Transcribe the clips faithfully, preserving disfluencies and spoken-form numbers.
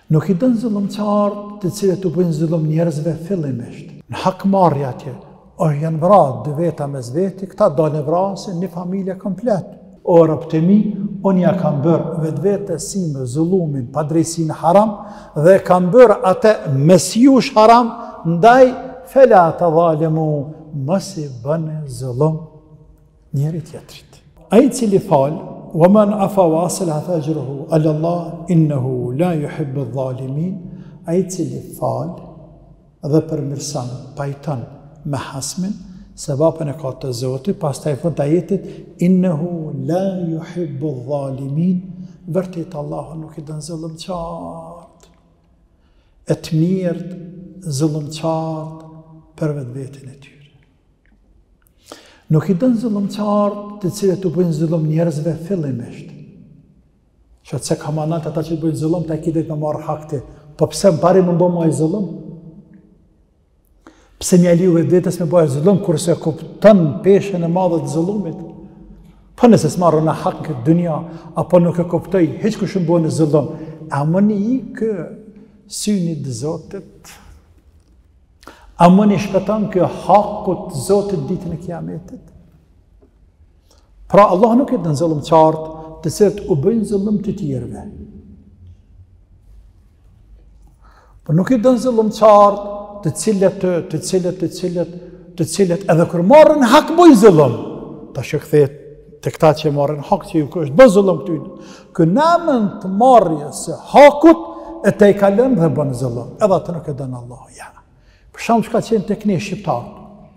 Nuk i dënë zullumçar të cilët u bëjnë zullum njerëzve fillimisht. Në hakmarrje atje, o janë vrarë dy veta mes veti, këta dalën vrasin një familje komplet. O robt e mi, unë ja kam bërë vetë vete si me zullumin, padrejsinë haram, dhe kam bërë atë mes jush haram, ndaj fela të dhalemu, mos i bëni zullum njeri tjetrit. Ai cili falë, وَمَنْ عَفَا وَأَصْلَحَ فَأَجْرُهُ عَلَى اللَّهِ إِنَّهُ لَا يُحِبُّ الظَّالِمِينَ. Ai cili falë dhe përmirëson, pajton me hasmin, sevapën e ka të Zotit, pastaj fund të ajetit innehu la yuhibbu dhalimin, vërtet Allahu nuk i dën zullumçart, e të mirët zullumçart për vetvetin e tyre. Nuk i dën zullumçart të cilët u bëjnë zullum njerëzve fillimisht. Që se kamanat ata që bëjnë zullum, ta kidet me marrë hakti, po pse më pari më bëmë më i zullum? Pse mja liu vetë vetës me bëjë zullum, kurse kupton peshen e madhe të zullumit? Po nëse s'marrë në hak në këtë dunja, apo nuk e kuptoj, heq kush më bëjë në zullum. A më një i kë synit të Zotit? A më një shpëton kë hakut Zotit ditën e kiametit? Pra Allah nuk e dën zullumçart të cilët u bëjnë zullum të tjerëve. Po nuk i dën zullumçart të cilët, të cilët, të cilët, të cilët edhe kur marrën hak bëjnë zullum. Ta që kthehet të këta që marrën hak që ju është bë zullum këtyne. Kë namën të marrjes së hakut e te i kalën dhe bën zullum. Edhe atë nuk e dën Allah. Ja. Për shkak çka qenë tek ne shqiptarët.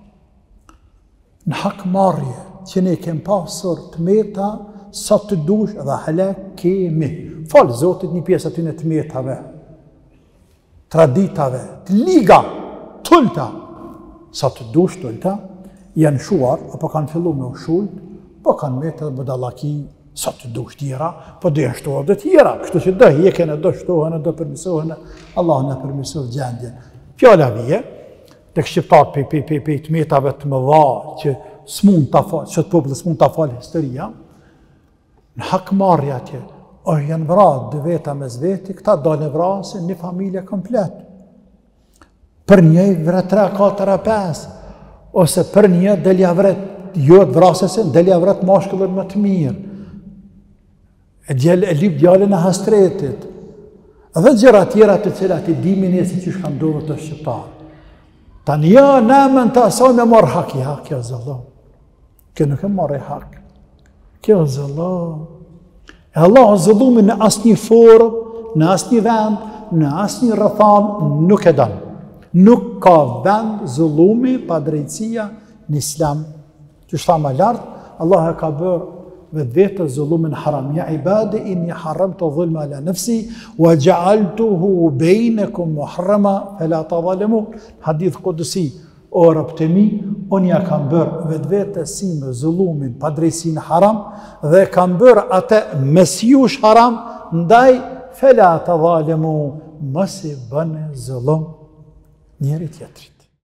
Në hak marrje që ne kem pasur të meta sa të dush dhe hala kemi. Falë Zotit një pjesë aty në të metave, traditave, të liga, tulta, sa të dush tulta, janë shuar, apo kanë fillu me ushullt, po kanë metë dhe budallaki, sa të dush tjera, po dhe janë shtohet dhe tjera, kështu që dhe jeken e do shtohen e do përmisohen, Allah në përmisoh gjendjen. Fjala vije, të këshqiptar pe, pe, pe, pe të metave të mëdha që s'mund të falë, që të popullë s'mund të falë historia, në hakmarrje atje, o janë vrarë dy veta mes veti, këta dalën vrasin një familje komplet. Për një vret tre, katër, pesë, ose për një delja vret, jo të vrasesin, delja vret mashkullën më të mirë. E, djel, e lip djallin e hastretit. Dhe gjëra tjera të cilat i dimin e si që shka ndodhë të shqiptarë. Ta një nëmën të asaj me marrë hak, ja, kjo zëllo. Kjo nuk e marrë e hak. Kjo zëllo. E Allah zëllumi në asë një forë, në asë një vend, në asë një rëthan, nuk e danë. Nuk ka vend zëllumi pa drejtësia në islam. Që shta ma lartë, Allah e ka bërë vetë vetë zullumin haram. Ja ibadi inni haramtu dhulma ala nafsi wa ja'altuhu bainakum muharrama fala tadhalimu. Hadith qudsi, o robt e mi, unë ja kam bërë vetë vetë si me zullumin, padrejsinë haram, dhe kam bërë atë mes jush haram, ndaj fala tadhalimu, mos i bëni zullum njeri tjetrit.